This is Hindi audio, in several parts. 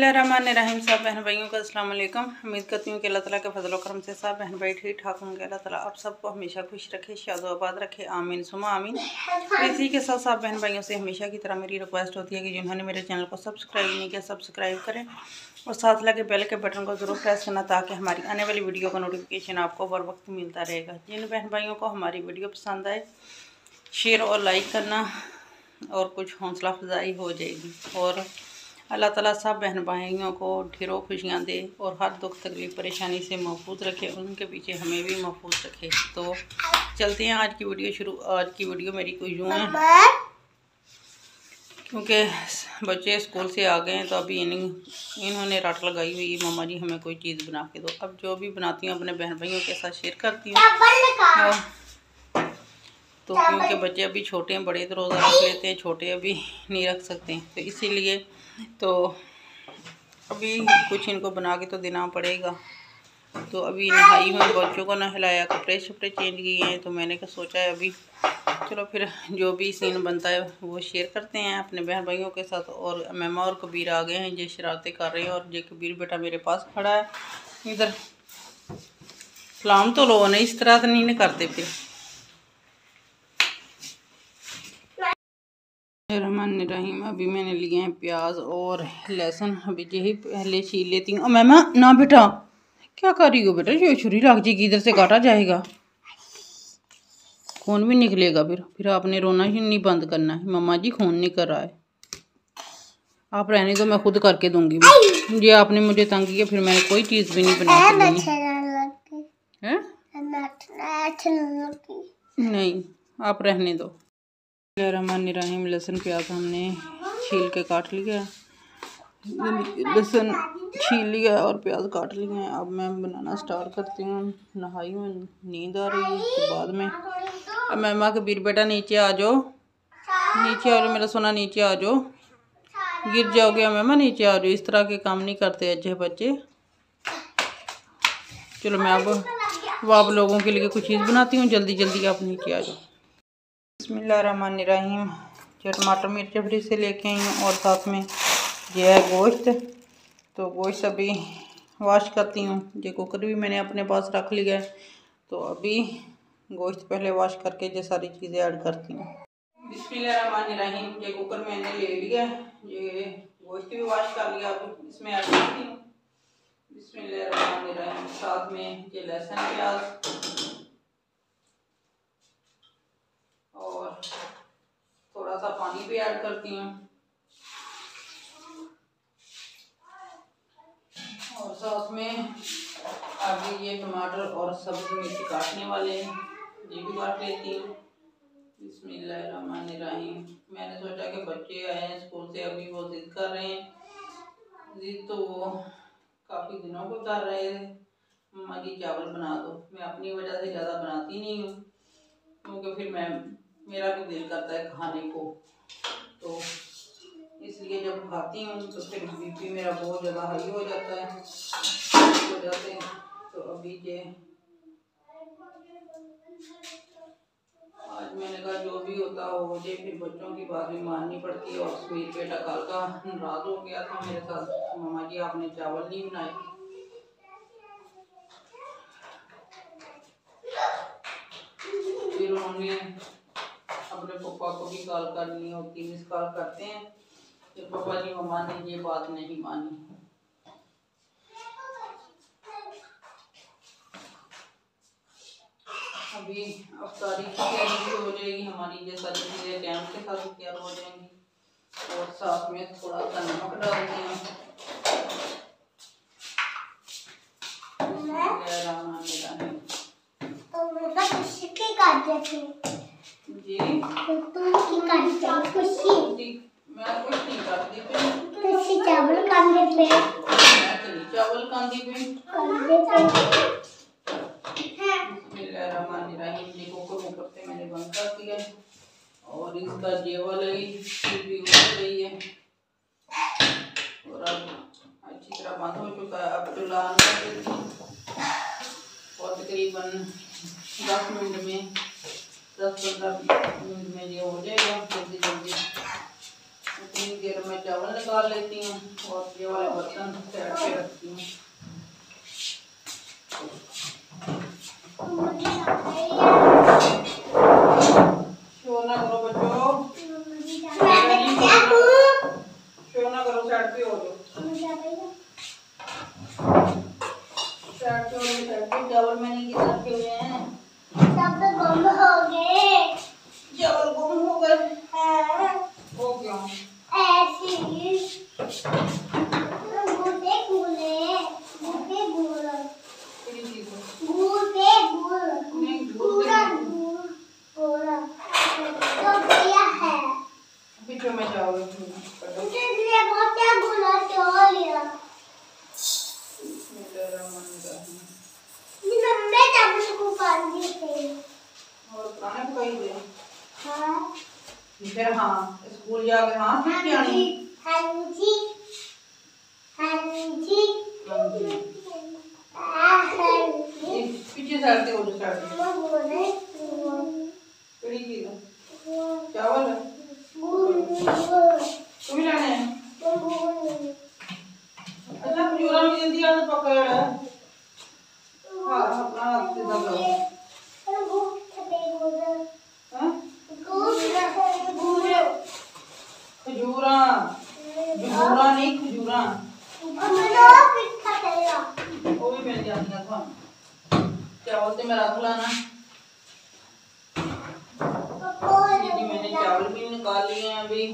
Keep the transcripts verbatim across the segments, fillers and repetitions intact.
बिस्मिल्लाहिर्रहमानिर्रहीम। सब बहन भाइयों को अस्सलाम वालेकुम। उम्मीद करती हूँ कि अल्लाह ताला के फजल करम से सब बहन भाई ठीक ठाक होंगे। अल्लाह ताला आप सबको हमेशा खुश रखे, शादो आबाद रखे, आमीन सुमा आमीन। इसी के साथ सब बहन भाइयों से हमेशा की तरह मेरी रिक्वेस्ट होती है कि जिन्होंने मेरे चैनल को सब्सक्राइब नहीं किया सब्सक्राइब करें और साथ लगे बेल के बटन को ज़रूर प्रेस करना ताकि हमारी आने वाली वीडियो का नोटिफिकेशन आपको बर वक्त मिलता रहेगा। जिन बहन भाइयों को हमारी वीडियो पसंद आए शेयर और लाइक करना और कुछ हौसला अफजाई हो जाएगी। और अल्लाह ताला सब बहन भाइयों को ढेरों खुशियाँ दे और हर दुख तकलीफ़ परेशानी से महफूज रखे, उनके पीछे हमें भी महफूज रखे। तो चलते हैं आज की वीडियो शुरू। आज की वीडियो मेरी कोई यूँ है क्योंकि बच्चे स्कूल से आ गए हैं तो अभी इन इन्होंने रट लगाई हुई मम्मा जी हमें कोई चीज़ बना के दो। अब जो भी बनाती हूँ अपने बहन भाइयों के साथ शेयर करती हूँ। तो क्योंकि बच्चे अभी छोटे हैं, बड़े तो रोज़ा रख लेते हैं, छोटे अभी नहीं रख सकते हैं, तो इसीलिए तो अभी कुछ इनको बना के तो देना पड़ेगा। तो अभी नहाई हुई बच्चों को नहलाया, कपड़े शपड़े चेंज किए हैं, तो मैंने क्या सोचा है अभी चलो फिर जो भी सीन बनता है वो शेयर करते हैं अपने बहन भाइयों के साथ। और मेमा और कबीर आ गए हैं, ये शरारतें कर रहे हैं और ये कबीर बेटा मेरे पास खड़ा है। इधर सलाम तो लो, नहीं इस तरह तो नहीं करते। फिर रहमान अभी मैंने लिए हैं प्याज और लहसुन, अभी यही पहले छील लेती हूँ। मैमा ना बेटा क्या कर रही हो बेटा, ये छुरी लग जाएगी, इधर से काटा जाएगा, खून भी निकलेगा। फिर फिर आपने रोना ही नहीं बंद करना है। मम्मा जी खून नहीं कर रहा है, आप रहने दो, मैं खुद करके दूंगी। ये आपने मुझे तंग किया, फिर मैंने कोई चीज़ भी नहीं बना के देनी है। नहीं आप रहने दो। रहमान लहसुन प्याज हमने छील के काट लिया, लहसुन छील लिया और प्याज काट लिए हैं। अब मैं बनाना स्टार्ट करती हूँ। नहाई हूँ, नींद आ रही है तो बाद में। अब मेमा कबीर बेटा नीचे आ जाओ, नीचे आ जाओ मेरा सोना, नीचे आ जाओ, गिर जाओगे। मेमा नीचे आ जाओ, इस तरह के काम नहीं करते अच्छे बच्चे। चलो मैं अब वो आप लोगों के लिए कुछ चीज़ बनाती हूँ, जल्दी जल्दी आप नीचे आ जाओ। बिस्मिल्लाहिर्रहमानिर्रहीम। जो टमाटर मिर्च फ्रिज से लेके आई हूँ और साथ में ये है गोश्त। तो गोश्त अभी वॉश करती हूँ। ये कुकर भी मैंने अपने पास रख लिया है, तो अभी गोश्त पहले वॉश करके ये सारी चीज़ें ऐड करती हूँ। बिस्मिल्लाहिर्रहमानिर्रहीम। ये कुकर मैंने ले लिया, ये गोश्त भी वॉश कर लिया, अब इसमें ऐड करती हूँ। बिस्मिल्लाहिर्रहमानिर्रहीम। साथ में ये लहसुन प्याज और थोड़ा सा पानी भी ऐड करती हूँ और साथ में आगे ये टमाटर और सब्ज़ी मिर्च काटने वाले हैं, ये भी काट लेती हूँ। बिस्मिल्लाहिर्रहमानिर्रहीम। मैंने सोचा कि बच्चे आए हैं स्कूल से, अभी वो जिद कर रहे हैं, जिद तो वो काफ़ी दिनों को कर रहे थे मम्मा जी चावल बना दो। मैं अपनी वजह से ज़्यादा बनाती नहीं हूँ क्योंकि फिर मैं मेरा भी दिल करता है खाने को, तो इसलिए जब खाती हूँ तो फिर बीपी मेरा बहुत ज़्यादा हाई हो जाता है इस वजह से। तो अभी ये आज मैंने कहा जो भी होता हो मुझे, फिर बच्चों की बात भी माननी पड़ती है। और सुबह बेटा कल का नाराज हो गया था मेरे साथ, मम्मा जी आपने चावल नहीं बनाए। फिर उन्होंने अपने पापा को भी कॉल करनी होती, मिस कॉल करते हैं, तो पापा जी मम्मा ने ये बात नहीं मानी। अभी अफ्तारी की तैयारी भी हो जाएगी हमारी, ये सारी चीज़ें टाइम के साथ तैयार हो जाएंगी। और साथ में थोड़ा सा नमक डालते हैं। जी मैं कुछ नहीं करती पे, चावल कांदे पे, मैं चावल कांदी पे। बिस्मिल्लाहिर्रहमानिर्रहीम। देखो कुकर करते मैंने बंद कर दिया और इसका ये वाला ही भी उड़ रही है और अब अच्छी तरह बंद हो चुका है। अब चूल्हा ऑन कर देती हूँ और तकरीबन दस मिनट में दस पंद्रह मिनट में ये हो जाएगा। जल्दी जल्दी इतनी देर में चावल निकाल लेती हूँ और ये वाले बर्तन साइड पे रखती हूँ। शोर ना करो बच्चों, शोर ना करो, साइड पे हो जाओ, साइड पे हो जाओ, साइड पे। चावल मैंने किधर रखे हुए हैं? सब गुम हो गए, चावल गुम हो गए। वो क्यों? ऐसे ही गुले गुले गुले गुले किसी चीज को गुले गुले नहीं गुले गुले तो क्या है? पीछे में चावल मुझे लिए बहुत क्या गुला चावल लिया मेरा मन का ये लंबे चावल को पानी से और पुराने पकाई दे। हाँ फिर हाँ स्कूल जाके हाँ फिर क्या नहीं? हाँ जी हाँ जी हाँ जी पीछे साइड से हो जो साइड से कड़ी की चावल तुम ही लाने हैं। अच्छा खजूरा भी जल्दी आने पका है। हाँ अपना हाथ से दबा खजूरा खजूरा नहीं खजूरा वो भी मिल जाती है। चावल से मैं रख लाना। जी मैंने चावल भी निकाल लिए हैं अभी।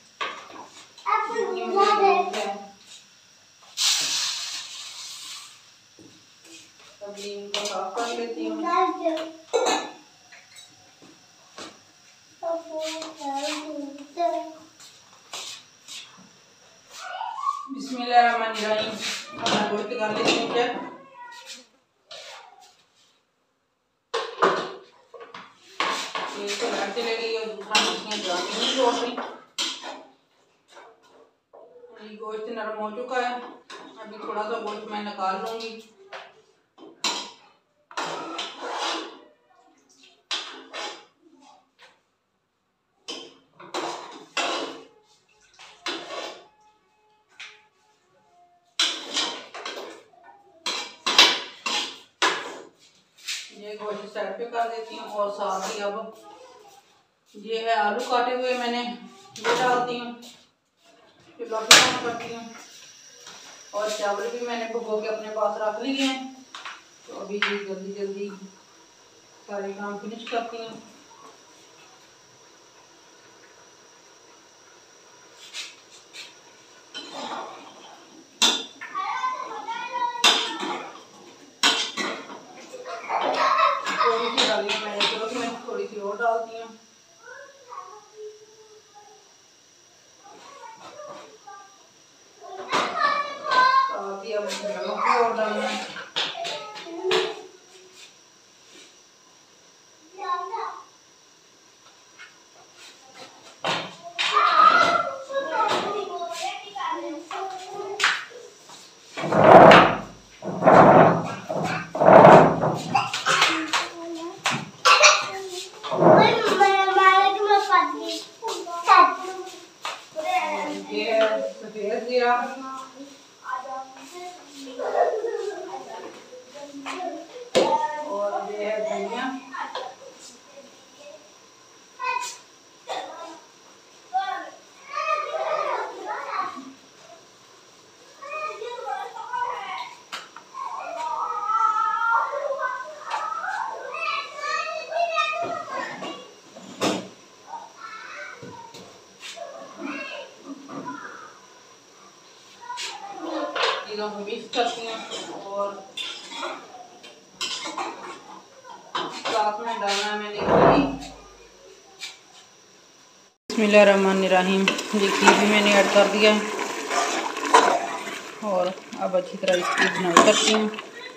अभी इनको साफ कर लेती हूँ। बिस्मिल्लाहिर्रहमानिर्रहीम। अपना गोश्त कर लेती हूँ चेक। एक तो लाइट चले गई और दूसरा मछलियाँ जाती नहीं जोड़ रही। ये गोश्त नरम हो चुका है। अभी थोड़ा सा गोश्त मैं निकाल लूंगी। ये गोश्त साइड पे कर देती हूँ और साथ ही अब ये है आलू काटे हुए मैंने ये डालती हूँ। चूल्हा पे ऑन करती हूँ और चावल भी मैंने भिगो के अपने पास रख लिए हैं। तो अभी ये जल्दी जल्दी सारे काम फिनिश करती हूँ। थोड़ी सी डाली मैंने तो मैं थोड़ी सी और डालती हूँ। अब नमक और डालना है। सफेद जीरा और ये है धनिया चीज़ों को मिक्स करती हैं और साथ में डालना है मैंने घी। बिस्मिल्लाहिर्रहमानिर्रहीम। ये घी भी मैंने ऐड कर दिया है और अब अच्छी तरह इसकी भुनाई करती हूँ।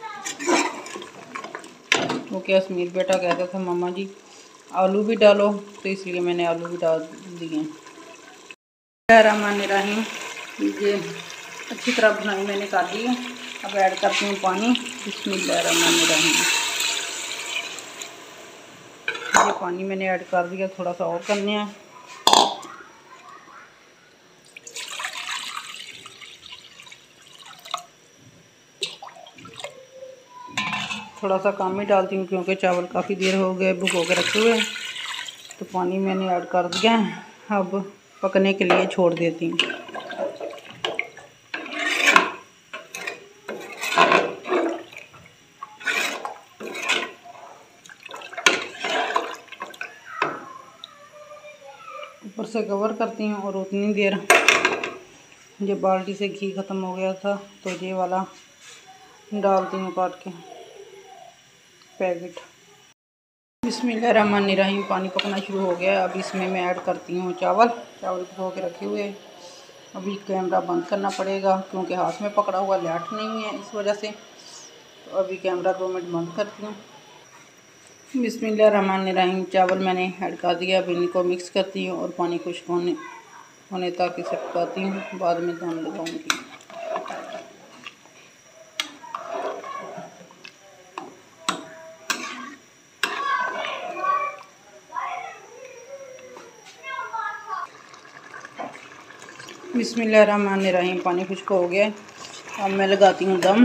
वो क्या असमीर बेटा कहता था मम्मा जी आलू भी डालो, तो इसलिए मैंने आलू भी डाल दिए हैं। बिस्मिल्लाहिर्रहमानिर्रहीम। ये अच्छी तरह भुनाई मैंने कर दी है। अब ऐड करती हूँ पानी। बिस्मिल्लाहिर्रहमानिर्रहीम। ये पानी मैंने ऐड कर दिया, थोड़ा सा और करने हैं। थोड़ा सा कम ही डालती हूँ क्योंकि चावल काफ़ी देर हो गए भिगो के रखे हुए, तो पानी मैंने ऐड कर दिया है। अब पकने के लिए छोड़ देती हूँ। ऊपर से कवर करती हूँ और उतनी देर ये बाल्टी से घी ख़त्म हो गया था तो ये वाला डालती हूँ काट के पैकेट। बिस्मिल्लाहिर्रहमानिर्रहीम। पानी पकना शुरू हो गया। अब इसमें मैं ऐड करती हूँ चावल। चावल भिगो के रखे हुए। अभी कैमरा बंद करना पड़ेगा क्योंकि हाथ में पकड़ा हुआ लाइट नहीं है, इस वजह से। तो अभी कैमरा दो मिनट बंद करती हूँ। बिस्मिल्लाहिर्रहमानिर्रहीम। चावल मैंने ऐड कर दिया। अब इनको मिक्स करती हूँ और पानी खुश्क होने होने तक इसे पकाती हूँ, बाद में दम लगाऊंगी। बिस्मिल्लाहिर्रहमानिर्रहीम। पानी खुश्क हो गया। अब मैं लगाती हूँ दम।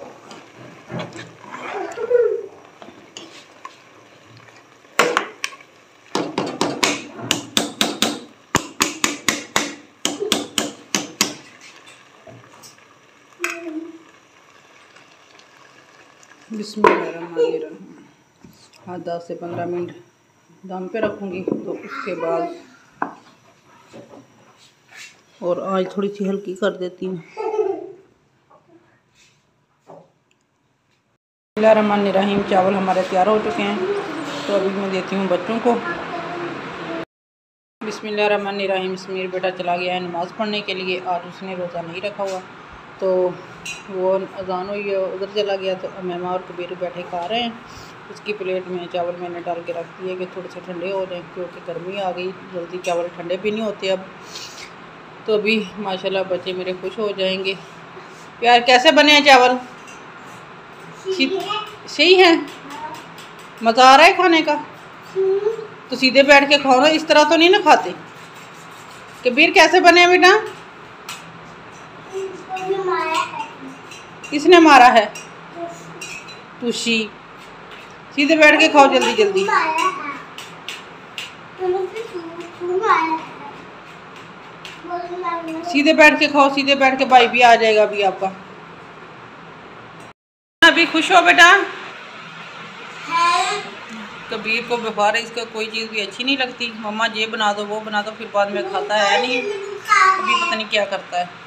बिस्मिल्लाहिर्रहमानिर्रहीम। हाँ, दस से पंद्रह मिनट दम पे रखूँगी। तो उसके बाद और आज थोड़ी सी हल्की कर देती हूँ। बिस्मिल्लाहिर्रहमानिर्रहीम। चावल हमारे तैयार हो चुके हैं, तो अभी मैं देती हूँ बच्चों को। बिस्मिल्लाहिर्रहमानिर्रहीम। समीर बेटा चला गया है नमाज़ पढ़ने के लिए। आज उसने रोज़ा नहीं रखा हुआ, तो वो अजान हुई है उधर चला गया। तो अमेमा और कबीर बैठे खा रहे हैं। उसकी प्लेट में चावल मैंने डाल के रख दिए कि थोड़े से ठंडे हो जाएं, क्योंकि गर्मी आ गई, जल्दी चावल ठंडे भी नहीं होते अब। तो अभी माशाल्लाह बच्चे मेरे खुश हो जाएंगे। प्यार कैसे बने हैं चावल? सही है? मज़ा आ रहा है खाने का? तो सीधे बैठ के खाओ ना, इस तरह तो नहीं ना खाते। कबीर कैसे बने बेटा? किसने मारा है? तुशी। सीधे बैठ के खाओ जल्दी जल्दी। सीधे बैठ के खाओ, सीधे बैठ के। भाई भी आ जाएगा अभी आपका। अभी खुश हो बेटा? कबीर को बुखार है, इसका कोई चीज़ भी अच्छी नहीं लगती। मम्मा ये बना दो वो बना दो, फिर बाद में खाता है नहीं। अभी पता नहीं क्या करता है।